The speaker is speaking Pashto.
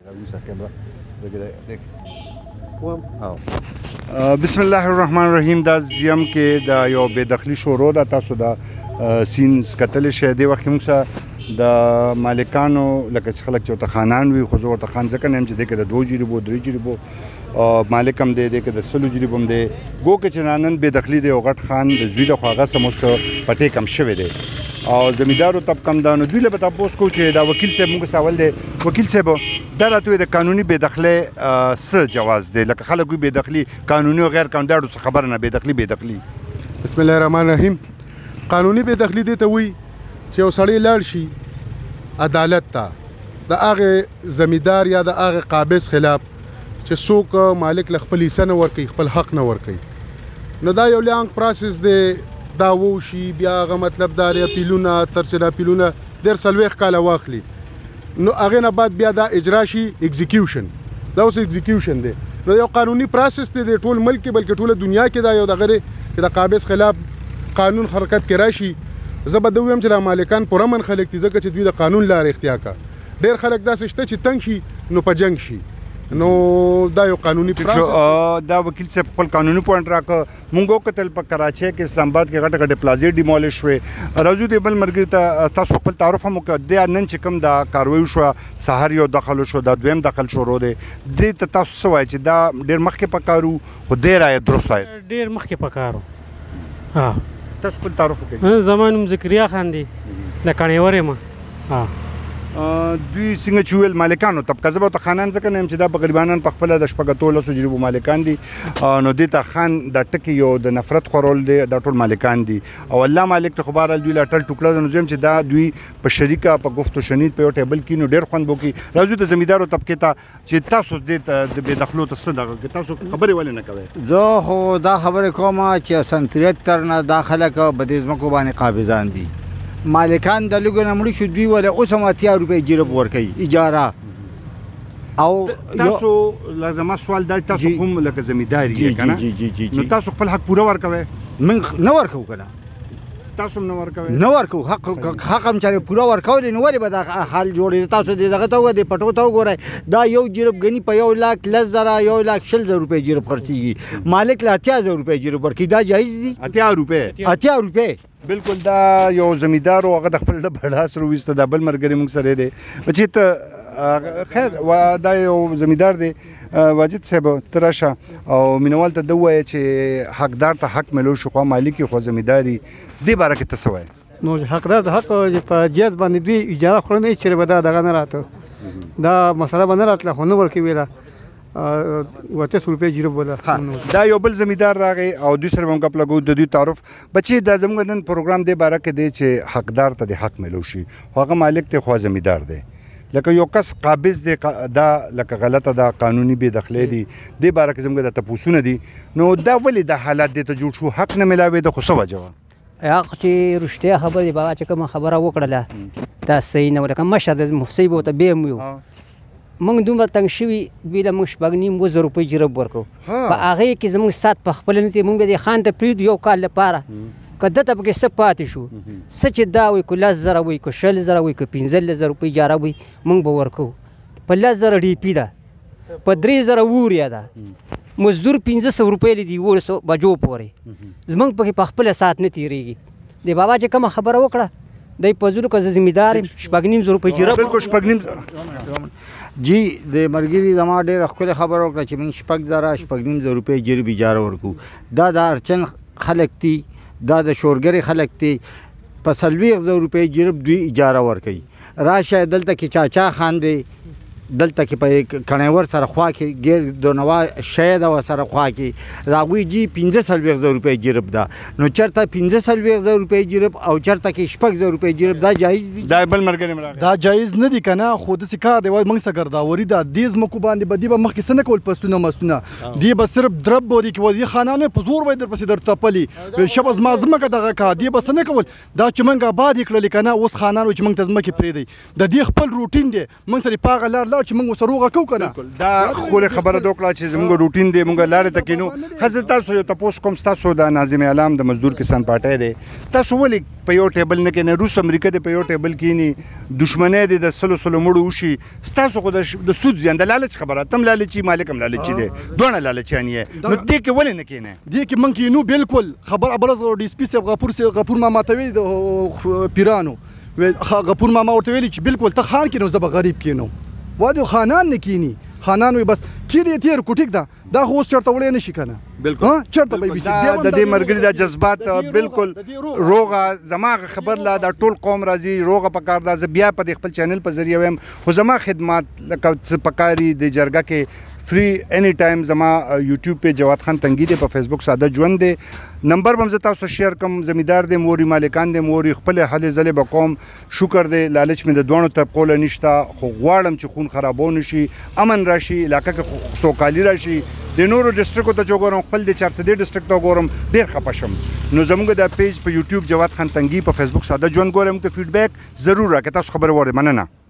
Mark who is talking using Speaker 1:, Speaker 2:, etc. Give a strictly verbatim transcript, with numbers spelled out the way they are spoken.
Speaker 1: بسم الله الرحمن الرحیم. دا زیم کې دا یو بې دخلي شروع ده. تاسو دا سینز کتلی شئ. دې وخت کې موږ سره د مالکانو لکه چې خلک چې ورته خانان وي، خو زه ورته خان ځکه نه یم چې دې کې د دوو جریبو درې جریبو مالک هم دی، دې کې د سلو جریبو هم دی. ګو که چې نن بې دخلي دی یو غټ خان د زوی د خو هغه څه موږ پټې کم شوی دی او زمیندارو طبقه هم ده. نو دوی له به تپوس کوو چې دا وکیل صاحب موږ سوال دی، وکیل صاحب دا راته وایي د قانوني بې دخلۍ څه جواز دی؟ لکه خلک وایي بې دخلي قانوني او غیر قانوني دا څه خبره نه، بې دخلي بې دخلي.
Speaker 2: بسم الله الرحمن الرحیم. قانوني بې دخلي دې ته وایي چې یو سړی لاړ شي عدالت ته د هغې زمیندار یا د هغې قابض خلاف چې څوک مالک له خپل حصه نه ورکوي، خپل حق نه ورکوي، نو دا یو لانګ پروسس دی. دا وشي بیا هغه مطلب دا اپیلونه تر چې دا اپیلونه ډېر څلوېښت کاله واخلي، نو هغې نه بعد بیا دا اجرا شي اکزیکیوشن. دا اوس اکزیکیوشن دی. نو یو قانوني پروسس دی د ټول ملک کې بلکې ټوله دنیا کې دا یو دغه دی چې د قابض خلاف قانون حرکت کې راشي. زه به دا ووایم چې دا مالکان پرامن خلک دي ځکه چې دوی د قانون لارې اختیار کړه. ډېر خلک داسې شته چې تنګ شي نو په جنګ شي. نو دا یو قانوني پروسس
Speaker 1: دا وکیل صاحب خپل قانوني پوینټ راکړه. مونږ وکتل په کراچۍ کې اسلام آباد کې غټه غټې پلازې ډیمولیش شوې. راځو دې بل ملګري ته تاسو خپل تعارف هم وکړه. دې نن چې کوم دا کاروایي شوه سهار یو دخل شو، دا دویم دخل شروع دی، دې ته تاسو څه وایئ چې دا ډېر مخکې پکار وو خو ډېر آید درست آید؟
Speaker 3: ډېر مخکې پکار وو. ها
Speaker 1: تاسو خپل تعارف وکړئ.
Speaker 3: زما نوم ذکریا خان دی، د کڼېور یم. ها
Speaker 1: دوی څنګه چې ویل مالکانو طبقه، زه به ورته خانان ځکه نه یم چې دا په غریبانان په خپله د شپږ اتو لسو جریبو مالکان دي. نو دې ته خان دا ټکي یو د نفرت خورول دی، دا ټول مالکان دي او الله مالک ته خو بهرحال دوی لا ټل ټوکړه ده. نو زه یم چې دا دوی په شریکه په گفت و شنید په یو ټیبل کې نو ډېر خوند به وکړي. راځو د زمیندارو طبقې ته چې تاسو دې ته د بې دخلو ته څه دغه تاسو خبرې ولې نه کوئ؟
Speaker 4: زه خو دا خبرې کوم چې سن تریهتر نه دا خلک په دې ځمکو باندې قابضان دي. مالکان د لږو نه مړه شو، دوی ولې اوس هم اتیا روپۍ جرب ورکوي اجاره. او
Speaker 1: تاسو زما سوال دا تاسو هم لکه زمیندار یې که نه، نو تاسو خپل حق پوره ورکوئ؟
Speaker 4: موږ نه ورکوو که نه،
Speaker 1: تاسو هم نه ورکوئ؟
Speaker 4: نه ورکوو. حق حق هم چارې پوره ورکولی نو ولې به دا حال جوړېږي؟ تاسو دې دغه ته وګورئ، دې پټو ته وګورئ، دا یو جرب ګني په یو لاک لس زره یو لاک شل زره روپۍ جرب خرڅېږي، مالک له اتیا زره روپۍ جرب ورکوي. دا جایز دي؟
Speaker 1: اتیا روپۍ
Speaker 4: اتیا روپۍ
Speaker 1: بالکل. دا یو زمیندار و هغه د خپل د بډاس رویسته دا بل ملګری موږ سره دی چې ته خیر دا یو زمیندار دی. واجد صاحب ته راشه او مینوال ته ده ووایه چې حقدار ته حق میلو شو، خو مالک خو زمینداري، دې باره کې ته څه وایې؟
Speaker 5: نو حقدار ته حق په جهت باندې دوی اجاره خوړه نه چېرې به دا دغه نه راته دا مسله به نه راتله خو نه ورکوي وته سو روپۍ جریب ولا.
Speaker 1: دا یو بل زمیندار راغی او دوی سره هم ګپ لګو، د دوی تعارف. بچې دا زموږ نن پروګرام دې باره کې دی چې حقدار ته د حق میلو شي، خو هغه مالک دی خو زمیندار دی. لکه یو کس قابض دی دا لکه غلطه دا قانوني بې دخلۍ دي، دې باره کې زموږ د تپوسونه دي. نو دا ولې دا حالات دې ته جوړ شو؟ حق نه میلاوېده خو څه وجه وه؟
Speaker 6: حق چې رښتیا خبره دی بابا چې کومه خبره وکړله دا صحیح نه وه. لکه مشر د مفتی به ورته بیا هم ویو موږ دومره تنګ شوي دوی له موږ شپږ نیم اووه زره روپۍ جرب ورکوو، په هغې کې زموږ سات په خپله نه دی، موږ بیا دې خان ته پرېږدو یو کال لپاره که ده ته پکې څه پاتې شو، څه چې دا وایي که لس زره وایي که شل زره وایي که پنځلس زره روپۍ اجاره وایي موږ به ورکوو. په لس زره ډي پي ده، په درې زره ووریا ده، مزدور پنځه سوه روپۍ لري اووه سوه بجو پورې، زموږ پکې په خپله سات نه تېرېږي. د بابا چې کومه خبره وکړه دی په زولو که زه زمیندار یم شپږ نیم زره روپۍ جرب.
Speaker 1: بالکل شپږ نیم زره.
Speaker 4: جی د ملګري زما ډېره ښکلې خبره وکړه چې موږ شپږ زره شپږ نیم زره روپۍ جرب اجاره ورکوو. دا د ارچن خلک دي، دا د شورګرې خلک دي، په څلوېښت زره روپۍ جرب دوی اجاره ورکوي. راشه دلته کې چاچا خان دی، دلته کې په کڼېور سره خوا کې ګیر دونوا شاید او سره خوا کې راغوي جی پنځه څلوېښت زره روپۍ جرب ده. نو چېرته پنځه څلوېښت زره روپۍ جرب او چېرته کې شپږ زره روپۍ جرب دا جایز دي؟
Speaker 1: دا بل ملګری راغی
Speaker 7: دا جایز نه دي که نه، خو داسې کار دی وایي موږ څه ګرداوري ده دې ځمکو باندې به دې به مخکې څه نه کول پستونه مستونه، دې به صرف درب به ودې کول، دې خانانو په زور به یې درپسې در تپلي شبه زما ځمکه دغه کا، دې به څه نه کول. دا چې موږ آباد یې کړلې که نه اوس خانان وایي چې موږ ته ځمکې پرېږدئ، د دې خپل روټین دی، موږ سره یې په هغه لار لاړ لاړ چې موږ ورسره روغه کوو که نه.
Speaker 1: دا ښکلې خبره دې وکړه چې زموږ روټین دی موږ لارې ته کینو. ښځه تاسو یو تپوس کوم ستاسو د ناظم اعلام د مزدور کسان پارټۍ دی تاسو ولې په یو ټیبل نه کینئ؟ روس امریکا دی په یو ټیبل کینی دشمنی دی د سلو سلو مړو وشي ستاسو خو د سود زیان د لالچ خبره تم لالچي مالک هم لالچي دی دواړه لالچیان یې نو دې کې ولې نه کینئ؟
Speaker 7: دې کې موږ کینو بالکل خبر ابرز ډي اس پي صاحب غفور غفور ماما ته ویلي د پیرانو غفور ماما ورته ویلي چې بالکل ته خان کینو زه به غریب کینو وادي خانان نه کینی خانان وي بس کینی تیر کو ټیک ده دا خو اوس چېرته وړی نه شي که نه
Speaker 1: بالکل
Speaker 7: چېرته به وي
Speaker 1: د دې ملګري دا جذبات بالکل روغه زما خبر لا دا ټول قوم راځي روغه پکار دا زه بیا په دې خپل چینل په ذریعه وایم خو زما خدمات لکه څه پکاري د جرګه کې فری اینی ټایم زما یوټیوب په جواد خان تنگی دی په فیسبوک ساده ژوند دی نمبر به هم زه تاسو شیر کوم زمیندار دی موري مالکان دی موري خپل هلې ځلې به کوم شکر دی لالچ مې د دواړو طبقو له نشته خو غواړم چې خون خرابو نه شي امن راشي علاقه کې سوکالي راشي د نورو ډسټرکو ته چې وګورم خپل د چارسدې ډسټرک ته وګورم ډېر خفه شم نو زموږ دا پیج په یوټیوب جواد خان تنگی په فیسبوک ساده ژوند ګورم ته فیډبیک ضرور راکړئ تاسو خبرې واورئ مننه